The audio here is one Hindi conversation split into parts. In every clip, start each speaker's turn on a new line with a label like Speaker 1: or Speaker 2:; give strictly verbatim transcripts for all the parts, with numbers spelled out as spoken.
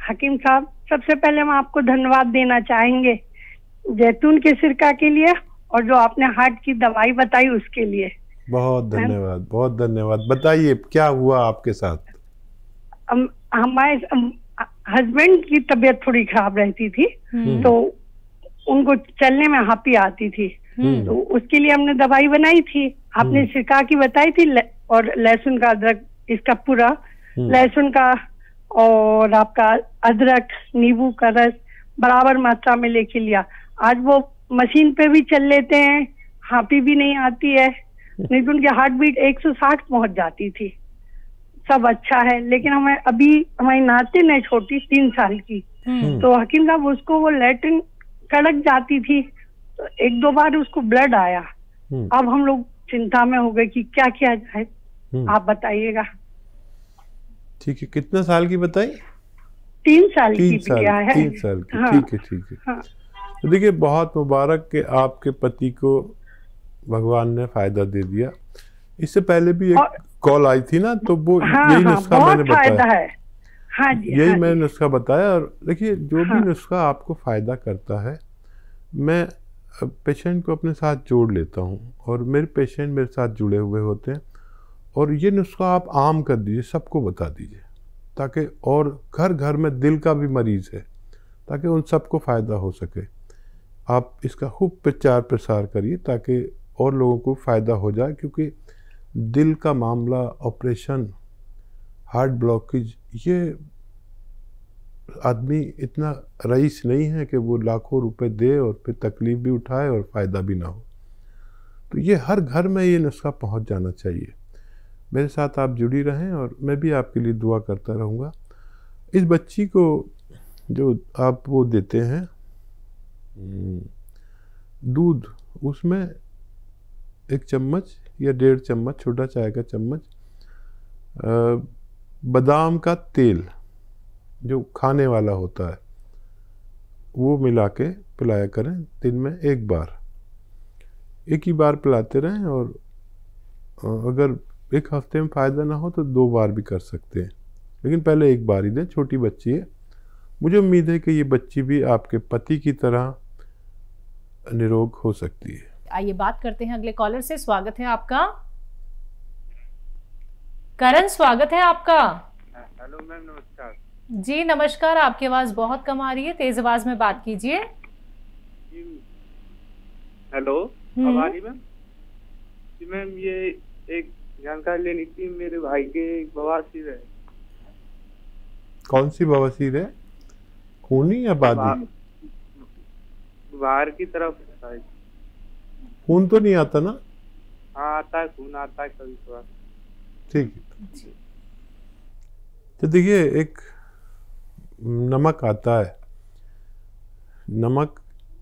Speaker 1: हकीम साहब, सबसे पहले हम आपको धन्यवाद देना चाहेंगे जैतून के सिरका के लिए और जो आपने हार्ट की दवाई बताई उसके लिए।
Speaker 2: बहुत धन्यवाद, बहुत धन्यवाद। बताइए क्या हुआ आपके साथ?
Speaker 1: हम, हमारे हस्बैंड की तबीयत थोड़ी खराब रहती थी, तो उनको चलने में हापी आती थी, तो उसके लिए हमने दवाई बनाई थी। आपने सिरका की बताई थी और लहसुन का, अदरक, इसका पूरा लहसुन का और आपका अदरक, नींबू का रस बराबर मात्रा में लेके लिया। आज वो मशीन पे भी चल लेते हैं, हापी भी नहीं आती है, नहीं तो उनकी हार्ट बीट एक सौ साठ पहुंच जाती थी। सब अच्छा है, लेकिन हमें अभी हमारी नातिन है छोटी, तीन साल की, तो हकीम साहब उसको वो लैट्रिन कड़क जाती थी, तो एक दो बार उसको ब्लड आया। अब हम लोग चिंता में हो गए कि क्या किया जाए, आप बताइएगा।
Speaker 2: ठीक है, कितने साल की बताई?
Speaker 1: तीन साल
Speaker 2: तीन
Speaker 1: की
Speaker 2: साल,
Speaker 1: बिटिया है।
Speaker 2: तीन साल की।
Speaker 1: हाँ,
Speaker 2: ठीक है, ठीक है।
Speaker 1: हाँ,
Speaker 2: तो देखिए, बहुत मुबारक कि आपके पति को भगवान ने फायदा दे दिया। इससे पहले भी एक कॉल आई थी ना, तो वो
Speaker 1: हाँ,
Speaker 2: यही
Speaker 1: हाँ,
Speaker 2: नुस्खा
Speaker 1: बहुत
Speaker 2: मैंने
Speaker 1: फायदा
Speaker 2: बताया
Speaker 1: है। हाँ जी,
Speaker 2: यही
Speaker 1: हाँ
Speaker 2: मैंने
Speaker 1: जी।
Speaker 2: नुस्खा बताया। और देखिए, जो
Speaker 1: हाँ,
Speaker 2: भी नुस्खा आपको फायदा करता है, मैं पेशेंट को अपने साथ जोड़ लेता हूँ और मेरे पेशेंट मेरे साथ जुड़े हुए होते हैं। और ये नुस्खा आप आम कर दीजिए, सबको बता दीजिए, ताकि और घर घर में दिल का भी मरीज़ है, ताकि उन सबको फ़ायदा हो सके। आप इसका खूब प्रचार प्रसार करिए ताकि और लोगों को फ़ायदा हो जाए, क्योंकि दिल का मामला, ऑपरेशन, हार्ट ब्लॉकेज, ये आदमी इतना रईस नहीं है कि वो लाखों रुपए दे और फिर तकलीफ़ भी उठाए और फ़ायदा भी ना हो। तो ये हर घर में ये नुस्खा पहुंच जाना चाहिए। मेरे साथ आप जुड़ी रहें और मैं भी आपके लिए दुआ करता रहूँगा। इस बच्ची को जो आप वो देते हैं दूध, उसमें एक चम्मच या डेढ़ चम्मच, छोटा चाय का चम्मच, बादाम का तेल जो खाने वाला होता है वो मिला के पिलाया करें। दिन में एक बार, एक ही बार पिलाते रहें। और अगर एक हफ्ते में फ़ायदा ना हो तो दो बार भी कर सकते हैं, लेकिन पहले एक बार ही दें। छोटी बच्ची है, मुझे उम्मीद है कि ये बच्ची भी आपके पति की तरह निरोग हो सकती है।
Speaker 3: आइए बात करते हैं अगले कॉलर से। स्वागत है आपका करण, स्वागत है आपका।
Speaker 4: हेलो मैम, नमस्कार।
Speaker 3: जी नमस्कार, आपकी आवाज बहुत कम आ रही है, तेज आवाज में बात कीजिए।
Speaker 4: हेलो, अब आ रही मैम? जी मैम, ये एक जानकारी लेनी थी, मेरे भाई के बवासीर है।
Speaker 2: कौन सी बवासीर है? खूनी या बादी?
Speaker 4: बाहर की तरफ है।
Speaker 2: खून तो नहीं आता ना?
Speaker 4: हाँ आता है, खून आता है कभी कभार।
Speaker 2: ठीक है, तो देखिए, एक नमक आता है, नमक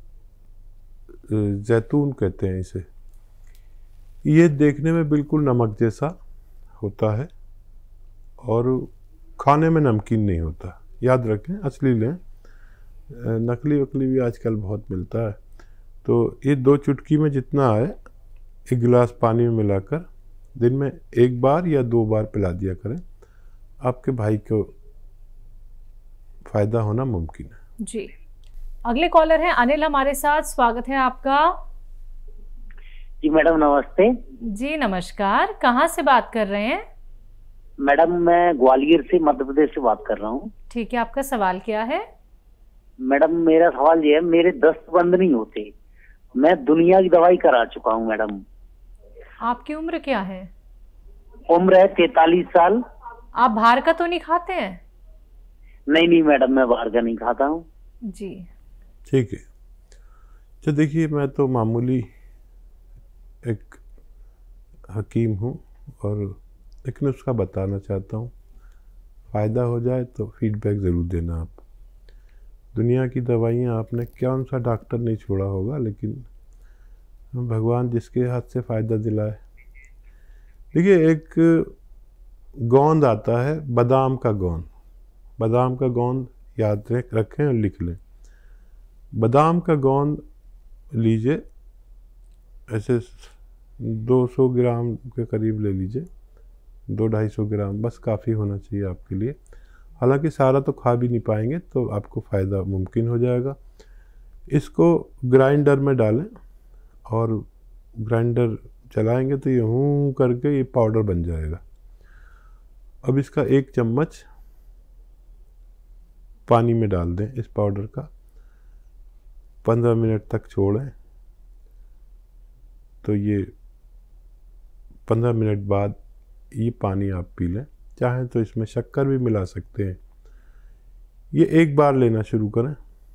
Speaker 2: जैतून कहते हैं इसे। ये देखने में बिल्कुल नमक जैसा होता है और खाने में नमकीन नहीं होता। याद रखें, असली लें, नकली वकली भी आजकल बहुत मिलता है। तो ये दो चुटकी में जितना आए, एक गिलास पानी में मिलाकर दिन में एक बार या दो बार पिला दिया करें। आपके भाई को फ़ायदा होना मुमकिन है।
Speaker 3: जी, अगले कॉलर हैं अनिल हमारे साथ। स्वागत है आपका।
Speaker 5: जी मैडम नमस्ते।
Speaker 3: जी नमस्कार, कहाँ से बात कर रहे हैं?
Speaker 5: मैडम मैं ग्वालियर से, मध्य प्रदेश से बात कर रहा हूँ।
Speaker 3: ठीक है, आपका सवाल क्या है?
Speaker 5: मैडम मेरा सवाल ये है, मेरे दस्त बंद नहीं होते, मैं दुनिया की दवाई करा चुका हूँ मैडम।
Speaker 3: आपकी उम्र क्या है?
Speaker 5: उम्र है तैतालीस साल।
Speaker 3: आप बाहर का तो नहीं खाते हैं?
Speaker 5: नहीं नहीं मैडम, मैं बाहर का नहीं खाता हूँ।
Speaker 3: जी
Speaker 2: ठीक है। तो देखिए, मैं तो मामूली एक हकीम हूँ और एक नुस्खा बताना चाहता हूँ। फ़ायदा हो जाए तो फीडबैक ज़रूर देना आप। दुनिया की दवाइयाँ आपने कौन सा डॉक्टर नहीं छोड़ा होगा, लेकिन भगवान जिसके हाथ से फ़ायदा दिलाए। देखिए, एक गोंद आता है, बादाम का गोंद। बादाम का गोंद याद रखें और लिख लें। बादाम का गोंद लीजिए, ऐसे दो सौ ग्राम के करीब ले लीजिए, दो ढाई सौ ग्राम बस काफ़ी होना चाहिए आपके लिए। हालांकि सारा तो खा भी नहीं पाएंगे, तो आपको फ़ायदा मुमकिन हो जाएगा। इसको ग्राइंडर में डालें और ग्राइंडर चलाएंगे तो ये हूँ करके ये पाउडर बन जाएगा। अब इसका एक चम्मच पानी में डाल दें इस पाउडर का, पंद्रह मिनट तक छोड़ें, तो ये पंद्रह मिनट बाद ये पानी आप पी लें। चाहें तो इसमें शक्कर भी मिला सकते हैं। ये एक बार लेना शुरू करें,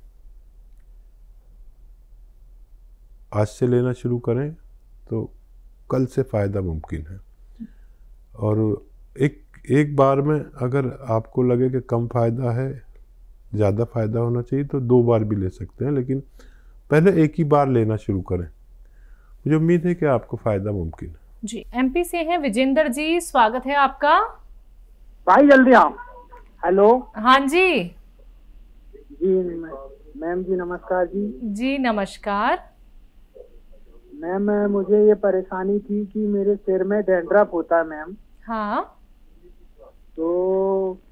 Speaker 2: आज से लेना शुरू करें तो कल से फ़ायदा मुमकिन है। और एक एक बार में अगर आपको लगे कि कम फ़ायदा है, ज़्यादा फ़ायदा होना चाहिए, तो दो बार भी ले सकते हैं, लेकिन पहले एक ही बार लेना शुरू करें। मुझे उम्मीद है कि आपको फ़ायदा मुमकिन है।
Speaker 3: जी, एमपी से हैं विजेंद्र जी, स्वागत है आपका।
Speaker 6: भाई जल्दी आओ। हेलो।
Speaker 3: हाँ जी
Speaker 6: जी मैम जी नमस्कार जी।
Speaker 3: जी नमस्कार।
Speaker 6: मैम मुझे ये परेशानी थी कि मेरे सिर में डैंड्रफ होता है मैम।
Speaker 3: हाँ,
Speaker 6: तो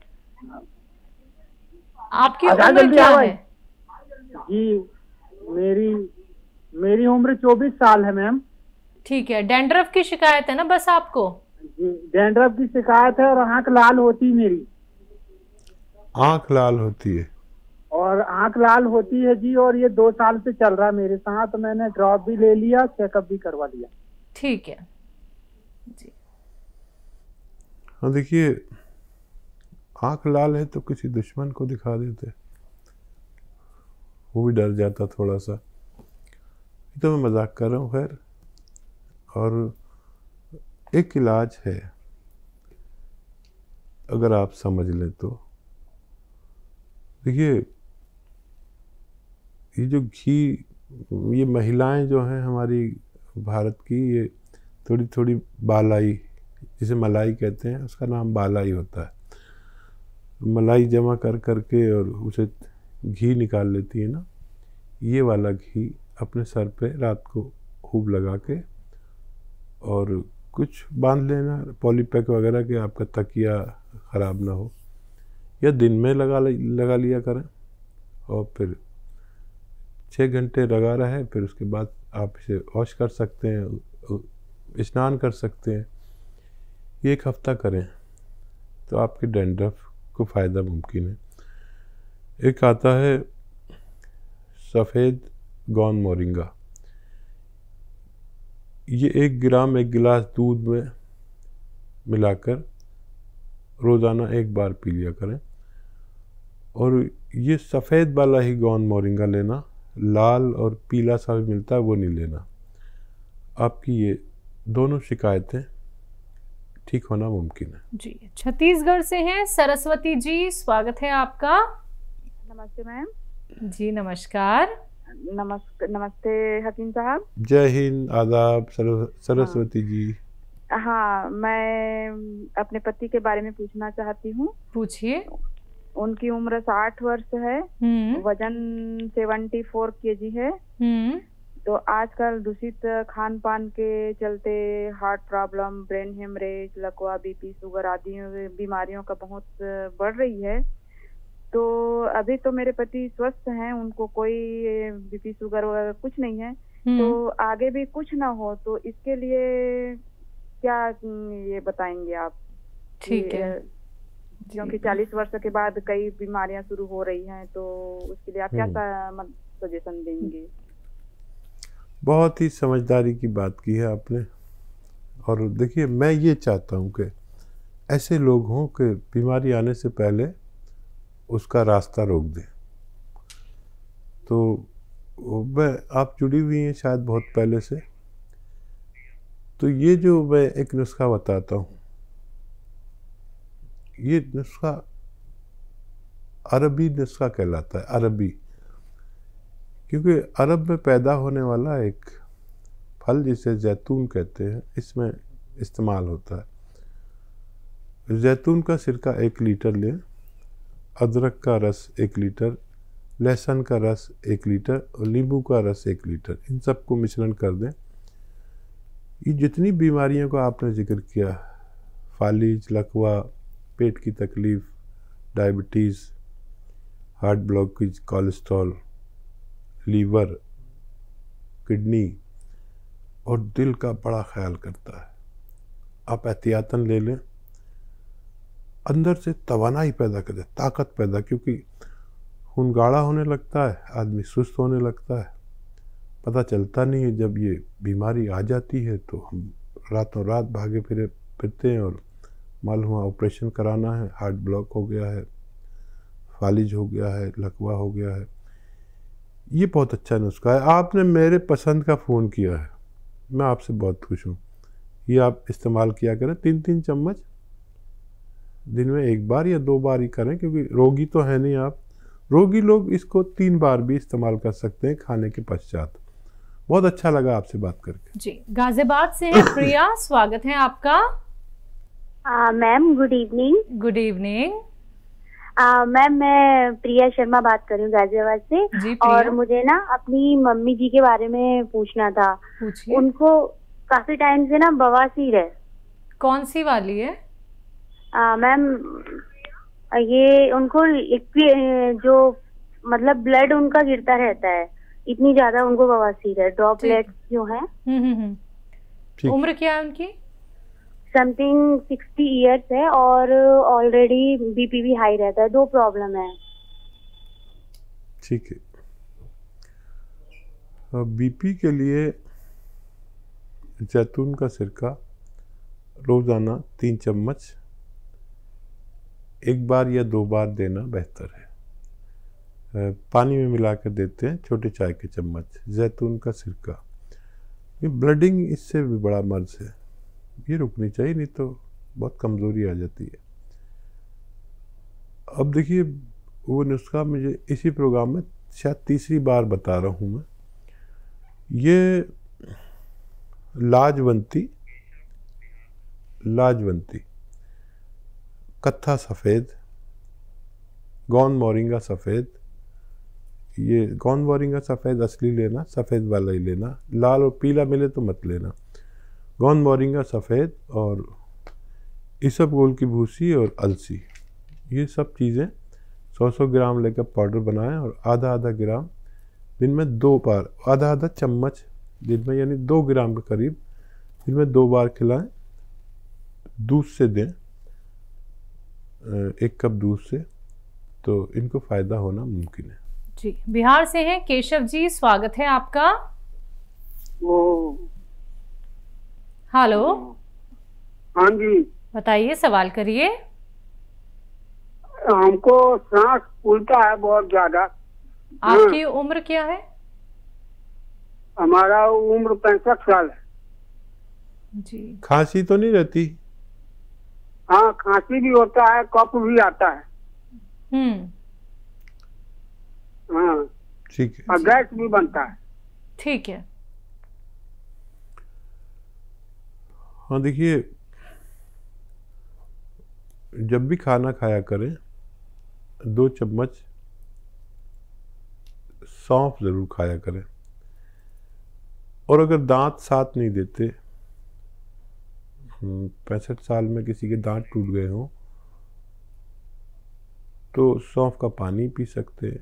Speaker 3: आपकी उम्र क्या है?
Speaker 6: जी मेरी मेरी उम्र चौबीस साल है मैम।
Speaker 3: ठीक है, डैंड्रफ की शिकायत है ना बस आपको?
Speaker 6: जी डैंड्रफ की शिकायत है और आंख लाल होती मेरी।
Speaker 2: आंख लाल होती है?
Speaker 6: और आंख लाल होती है जी, और ये दो साल से चल रहा है मेरे साथ। तो मैंने ड्रॉप भी ले लिया, चेकअप भी करवा लिया।
Speaker 3: ठीक है जी।
Speaker 2: हाँ देखिए, आंख लाल है तो किसी दुश्मन को दिखा देते, वो भी डर जाता थोड़ा सा। ये तो मैं मजाक कर रहा हूँ। खैर, और एक इलाज है अगर आप समझ लें तो। देखिए, ये जो घी, ये महिलाएं जो हैं हमारी भारत की, ये थोड़ी थोड़ी बालाई, जिसे मलाई कहते हैं, उसका नाम बालाई होता है। मलाई जमा कर करके और उसे घी निकाल लेती है ना, ये वाला घी अपने सर पे रात को खूब लगा के और कुछ बांध लेना, पॉलीपैक वगैरह के, आपका तकिया ख़राब ना हो, या दिन में लगा लगा लिया करें। और फिर छः घंटे लगा रहे, फिर उसके बाद आप इसे वॉश कर सकते हैं, स्नान कर सकते हैं। ये एक हफ्ता करें तो आपके डैंड्रफ को फ़ायदा मुमकिन है। एक आता है सफ़ेद गौन मोरिंगा, ये एक ग्राम एक गिलास दूध में मिलाकर रोज़ाना एक बार पी लिया करें। और ये सफ़ेद वाला ही गौन मोरिंगा लेना, लाल और पीला सा भी मिलता है वो नहीं लेना। आपकी ये दोनों शिकायतें ठीक होना मुमकिन है।
Speaker 3: जी, छत्तीसगढ़ से हैं सरस्वती जी, स्वागत है आपका।
Speaker 7: नमस्ते मैम।
Speaker 3: जी नमस्कार।
Speaker 7: नमस्ते नमस्ते हकीम साहब।
Speaker 2: जय हिंद, आदाब सरस्वती जी।
Speaker 7: हाँ, मैं अपने पति के बारे में पूछना चाहती हूँ।
Speaker 3: पूछिए।
Speaker 7: उनकी उम्र साठ वर्ष है, वजन सेवेंटी फोर के जी है। तो आजकल दूषित खान पान के चलते हार्ट प्रॉब्लम, ब्रेन हेमरेज, लकवा, बीपी, शुगर आदि बीमारियों का बहुत बढ़ रही है। तो अभी तो मेरे पति स्वस्थ हैं, उनको कोई बीपी शुगर वगैरह कुछ नहीं है। तो आगे भी कुछ ना हो तो इसके लिए क्या ये बताएंगे आप?
Speaker 3: ठीक है।
Speaker 7: क्योंकि चालीस वर्ष के बाद कई बीमारियां शुरू हो रही हैं, तो उसके लिए आप क्या सजेशन देंगे?
Speaker 2: बहुत ही समझदारी की बात की है आपने। और देखिए, मैं ये चाहता हूँ कि ऐसे लोग हों कि बीमारी आने से पहले उसका रास्ता रोक दें। तो मैं, आप जुड़ी हुई हैं शायद बहुत पहले से, तो ये जो मैं एक नुस्खा बताता हूँ, ये नुस्खा अरबी नुस्खा कहलाता है। अरबी, क्योंकि अरब में पैदा होने वाला एक फल जिसे जैतून कहते हैं, इसमें इस्तेमाल होता है। जैतून का सिरका एक लीटर लें, अदरक का रस एक लीटर, लहसुन का रस एक लीटर और नींबू का रस एक लीटर, इन सबको मिश्रण कर दें। ये जितनी बीमारियों का आपने जिक्र किया, फालिज, लकवा, पेट की तकलीफ़, diabetes, heart blockage, cholesterol, liver, kidney और दिल का बड़ा ख्याल करता है। आप एहतियातन ले लें, अंदर से तवानाई पैदा कर दे, ताकत पैदा, क्योंकि खून गाढ़ा होने लगता है, आदमी सुस्त होने लगता है, पता चलता नहीं है। जब ये बीमारी आ जाती है तो हम रातों रात भागे फिरे फिरते हैं और मालूम हुआ ऑपरेशन कराना है, हार्ट ब्लॉक हो गया है, फालिज हो गया है, लकवा हो गया है। ये बहुत अच्छा नुस्खा है। आपने मेरे पसंद का फ़ोन किया है, मैं आपसे बहुत खुश हूँ। ये आप इस्तेमाल किया करें, तीन तीन चम्मच दिन में एक बार या दो बार ही करें, क्योंकि रोगी तो है नहीं आप। रोगी लोग इसको तीन बार भी इस्तेमाल कर सकते हैं खाने के पश्चात। बहुत अच्छा लगा आपसे बात करके।
Speaker 3: जी, गाजियाबाद से है प्रिया, स्वागत है आपका।
Speaker 8: Ma'am good evening.
Speaker 3: Good evening
Speaker 8: ma'am, मैं प्रिया शर्मा बात कर रही हूँ गाजियाबाद से।
Speaker 3: जी,
Speaker 8: और मुझे ना अपनी मम्मी जी के बारे में पूछना था। उनको काफी टाइम से ना बवासीर है।
Speaker 3: कौन सी वाली है?
Speaker 8: मैम ये उनको जो मतलब ब्लड उनका गिरता रहता है, इतनी ज्यादा उनको बवासीर है, ड्रॉपलेट्स जो है।
Speaker 3: उम्र क्या है उनकी?
Speaker 8: समथिंग सिक्सटी इयर्स है और ऑलरेडी बीपी भी हाई रहता है। दो प्रॉब्लम है।
Speaker 2: ठीक है, बीपी के लिए जैतून का सिरका रोज़ाना तीन चम्मच एक बार या दो बार देना बेहतर है। पानी में मिलाकर देते हैं, छोटे चाय के चम्मच। जैतून का सिरका, ये ब्लडिंग इससे भी बड़ा मर्ज है, ये रुकनी चाहिए, नहीं तो बहुत कमज़ोरी आ जाती है। अब देखिए, वो नुस्खा मुझे इसी प्रोग्राम में शायद तीसरी बार बता रहा हूँ मैं। ये लाजवंती लाजवंती कत्था सफ़ेद, गौन मोरिंगा सफ़ेद, ये गौन मोरिंगा सफ़ेद असली लेना, सफ़ेद वाला ही लेना, लाल और पीला मिले तो मत लेना। गौन मोरिंगा सफ़ेद और इसबगोल की भूसी और अलसी, ये सब चीज़ें सौ सौ ग्राम लेकर पाउडर बनाएं और आधा आधा ग्राम दिन में दो बार, आधा आधा चम्मच दिन में, यानी दो ग्राम के करीब दिन में दो बार खिलाएं। दूध से दें, एक कप दूध से, तो इनको फ़ायदा होना मुमकिन है।
Speaker 3: जी, बिहार से हैं केशव जी, स्वागत है आपका। हेलो।
Speaker 9: हाँ जी,
Speaker 3: बताइए, सवाल करिए।
Speaker 9: हमको सांस फूलता है बहुत ज्यादा।
Speaker 3: आपकी उम्र क्या है?
Speaker 9: हमारा उम्र पैंसठ साल है
Speaker 3: जी।
Speaker 2: खांसी तो नहीं रहती?
Speaker 9: हाँ, खांसी भी होता है, कफ भी आता है।
Speaker 3: हम्म
Speaker 9: हाँ
Speaker 2: ठीक है,
Speaker 9: और गैस भी बनता है।
Speaker 3: ठीक है।
Speaker 2: हाँ देखिए, जब भी खाना खाया करें दो चम्मच सौंफ ज़रूर खाया करें। और अगर दांत साथ नहीं देते, पैंसठ साल में किसी के दांत टूट गए हों, तो सौंफ का पानी पी सकते हैं।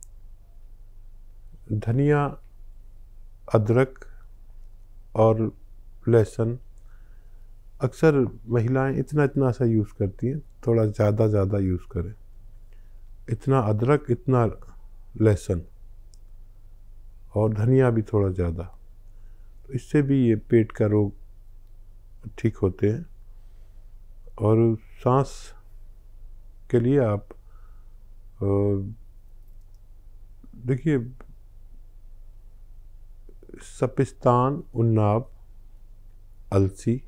Speaker 2: धनिया, अदरक और लहसुन अक्सर महिलाएं इतना इतना सा यूज़ करती हैं, थोड़ा ज़्यादा ज़्यादा यूज़ करें। इतना अदरक, इतना लहसुन और धनिया भी थोड़ा ज़्यादा, तो इससे भी ये पेट का रोग ठीक होते हैं। और सांस के लिए आप देखिए, सपिस्तान, उन्नाब, अलसी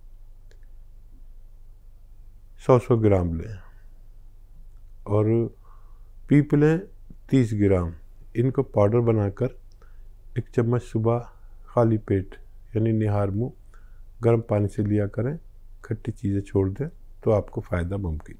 Speaker 2: सौ सौ ग्राम लें और पीपलें तीस ग्राम। इनको पाउडर बनाकर एक चम्मच सुबह खाली पेट यानी निहार मुँह गर्म पानी से लिया करें। खट्टी चीज़ें छोड़ दें तो आपको फ़ायदा मुमकिन।